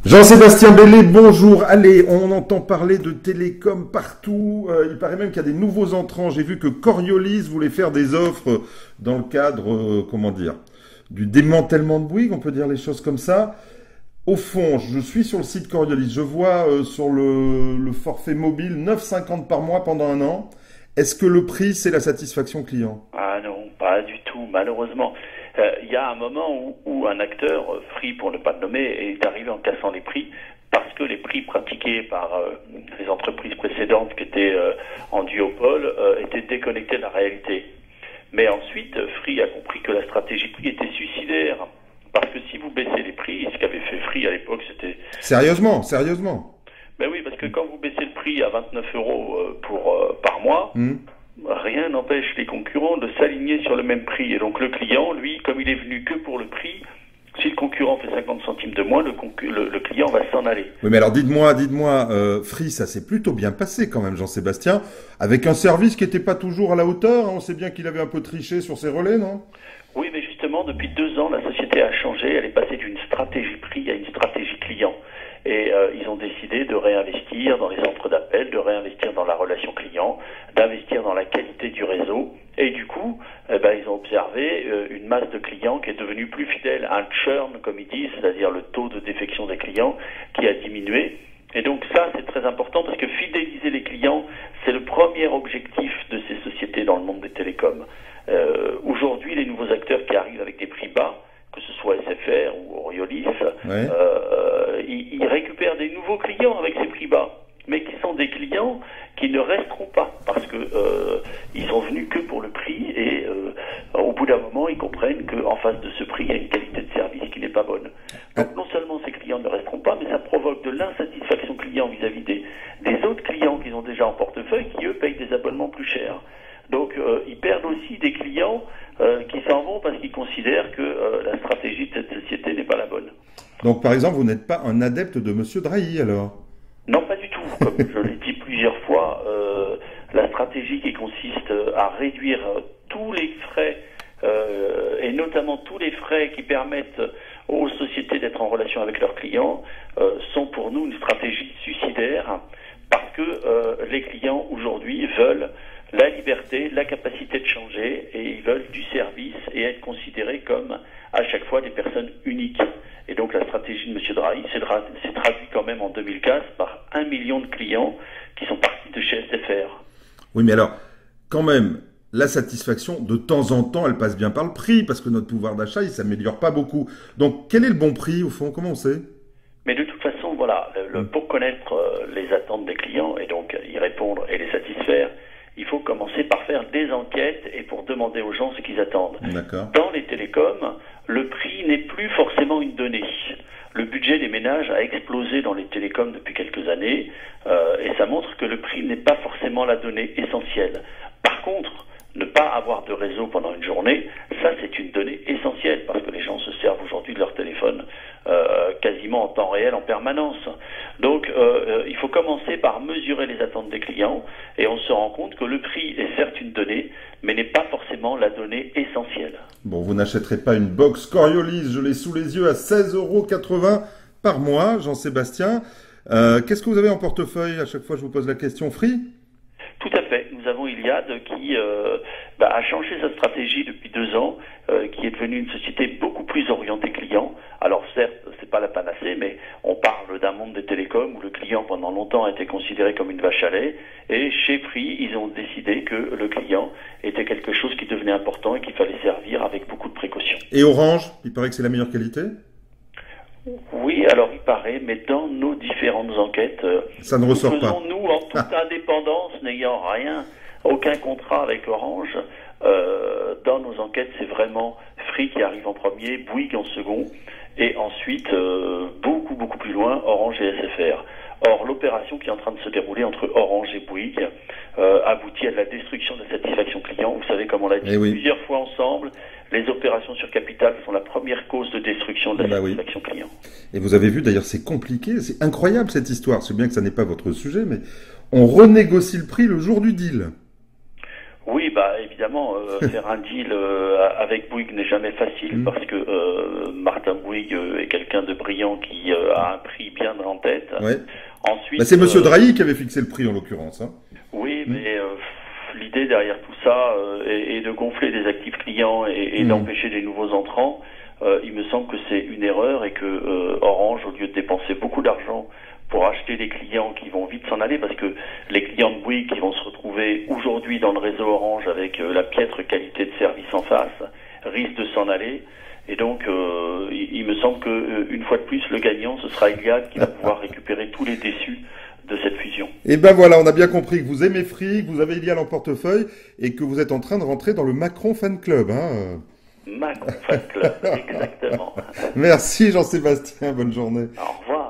Jean-Sébastien Bellé, bonjour. Allez, on entend parler de télécom partout. Il paraît même qu'il y a des nouveaux entrants. J'ai vu que Coriolis voulait faire des offres dans le cadre, du démantèlement de Bouygues, on peut dire les choses comme ça. Au fond, je suis sur le site Coriolis. Je vois sur le forfait mobile 9,50 par mois pendant un an. Est-ce que le prix, c'est la satisfaction client? Ah non, pas du tout, malheureusement. Il y a un moment où un acteur, Free pour ne pas le nommer, est arrivé en cassant les prix parce que les prix pratiqués par les entreprises précédentes qui étaient en duopole étaient déconnectés de la réalité. Mais ensuite, Free a compris que la stratégie prix était suicidaire. Parce que si vous baissez les prix, ce qu'avait fait Free à l'époque, c'était... Sérieusement. Ben oui, parce que quand vous baissez le prix à 29 euros par mois... Rien n'empêche les concurrents de s'aligner sur le même prix. Et donc le client, lui, comme il est venu que pour le prix, si le concurrent fait 50 centimes de moins, le client va s'en aller. Oui, mais alors dites-moi, Free, ça s'est plutôt bien passé quand même, Jean-Sébastien, avec un service qui n'était pas toujours à la hauteur. On sait bien qu'il avait un peu triché sur ses relais, non? Oui, mais justement, depuis 2 ans, la société a changé. Elle est passée d'une stratégie prix à une stratégie client. Et ils ont décidé de réinvestir dans les centres d'appel, de réinvestir dans la relation client, d'investir dans la qualité du réseau. Et du coup, ils ont observé une masse de clients qui est devenue plus fidèle, un churn, comme ils disent, c'est-à-dire le taux de défection des clients qui a diminué. Et donc ça, c'est très important parce que fidéliser les clients, c'est le premier objectif de ces sociétés dans le monde des télécoms. Aujourd'hui, les nouveaux acteurs qui arrivent avec des prix bas, que ce soit SFR ou Oriolis, Ouais. Ils récupèrent des nouveaux clients avec ces prix bas, mais qui sont des clients qui ne resteront pas parce que ils sont venus que pour le prix et au bout d'un moment ils comprennent qu'en face de ce prix il y a une qualité de service qui n'est pas bonne. Donc non seulement ces clients ne resteront pas, mais ça provoque de l'insatisfaction client vis-à-vis des autres clients qu'ils ont déjà en portefeuille qui eux payent des abonnements plus chers. Donc ils perdent aussi des clients qui s'en vont parce qu'ils considèrent que la stratégie de cette société n'est pas la bonne. Donc par exemple, vous n'êtes pas un adepte de Monsieur Drahi alors? Non, pas du tout. Comme je l'ai dit plusieurs fois, la stratégie qui consiste à réduire tous les frais, et notamment tous les frais qui permettent aux sociétés d'être en relation avec leurs clients, sont pour nous une stratégie suicidaire, parce que les clients aujourd'hui veulent la liberté, la capacité de changer, et ils veulent du service et être considérés comme à chaque fois des personnes uniques. Et donc la stratégie de M. Drahi s'est traduite quand même en 2015 par 1 million de clients qui sont partis de chez SFR. Oui, mais alors, quand même, la satisfaction, de temps en temps, elle passe bien par le prix, parce que notre pouvoir d'achat, il s'améliore pas beaucoup. Donc, quel est le bon prix, au fond? Comment on sait? Mais de toute façon, voilà, pour connaître les attentes des clients et donc y répondre et les satisfaire, il faut commencer par faire des enquêtes et pour demander aux gens ce qu'ils attendent. D'accord. Dans les télécoms, le prix n'est plus forcément une donnée. Le budget des ménages a explosé dans les télécoms depuis quelques années et ça montre que le prix n'est pas forcément la donnée essentielle. Par contre, ne pas avoir de réseau pendant une journée, ça c'est une donnée essentielle parce que les gens se servent aujourd'hui de leur téléphone quasiment en temps réel, en permanence. Donc il faut commencer par mesurer les attentes des clients et on se rend compte que le prix est certes une donnée, mais n'est pas forcément la donnée essentielle. Bon, vous n'achèterez pas une box Coriolis, je l'ai sous les yeux, à 16,80 € par mois, Jean-Sébastien. Qu'est-ce que vous avez en portefeuille? À chaque fois, je vous pose la question. Free? Tout à fait. Nous avons Iliad qui a changé sa stratégie depuis 2 ans, qui est devenue une société beaucoup plus orientée client. Alors certes, c'est pas la panacée, mais on parle d'un monde des télécoms où le client pendant longtemps a été considéré comme une vache à lait. Et chez Free, ils ont décidé que le client était quelque chose qui devenait important et qu'il fallait servir avec beaucoup de précautions. Et Orange? Il paraît que c'est la meilleure qualité? Oui, alors il paraît, mais dans nos différentes enquêtes, Ça ne ressort pas. faisons-nous en toute indépendance, n'ayant rien, aucun contrat avec Orange, dans nos enquêtes, c'est vraiment Free qui arrive en premier, Bouygues en second, et ensuite, beaucoup plus loin, Orange et SFR. Or, l'opération qui est en train de se dérouler entre Orange et Bouygues aboutit à de la destruction de la satisfaction client. Vous savez, comme on l'a dit plusieurs fois ensemble, les opérations sur capital sont la première cause de destruction de la satisfaction client. Et vous avez vu, d'ailleurs, c'est compliqué, c'est incroyable cette histoire. C'est bien que ça n'est pas votre sujet, mais on renégocie le prix le jour du deal. Oui, bah évidemment, faire un deal avec Bouygues n'est jamais facile parce que Martin Bouygues est quelqu'un de brillant qui a un prix bien en tête. Ouais. Ensuite, Bah, c'est Monsieur Drahi qui avait fixé le prix en l'occurrence. Hein. Oui, mais l'idée derrière tout ça est de gonfler des actifs clients et d'empêcher des nouveaux entrants. Il me semble que c'est une erreur et que Orange, au lieu de dépenser beaucoup d'argent pour acheter des clients qui vont vite s'en aller, parce que les clients de Bouygues qui vont se retrouver aujourd'hui dans le réseau Orange avec la piètre qualité de service en face, risquent de s'en aller. Et donc, il me semble que une fois de plus, le gagnant, ce sera Iliad qui va pouvoir récupérer tous les déçus de cette fusion. Et ben voilà, on a bien compris que vous aimez Free, que vous avez Iliad en portefeuille et que vous êtes en train de rentrer dans le Macron Fan Club. Hein. Macron Fan Club, exactement. Merci Jean-Sébastien, bonne journée. Au revoir.